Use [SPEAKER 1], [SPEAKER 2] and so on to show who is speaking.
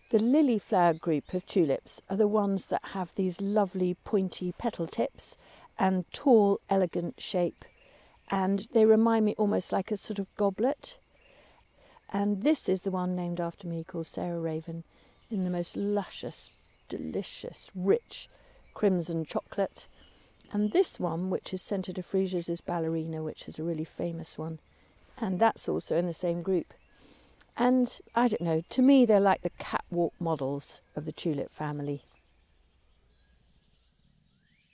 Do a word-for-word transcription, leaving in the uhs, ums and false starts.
[SPEAKER 1] The lily flower group of tulips are the ones that have these lovely pointy petal tips and tall, elegant shape. And they remind me almost like a sort of goblet. And this is the one named after me, called Sarah Raven, in the most luscious, delicious, rich crimson chocolate. And this one, which is scented of freesias, is Ballerina, which is a really famous one. And that's also in the same group. And I don't know, to me they're like the catwalk models of the tulip family.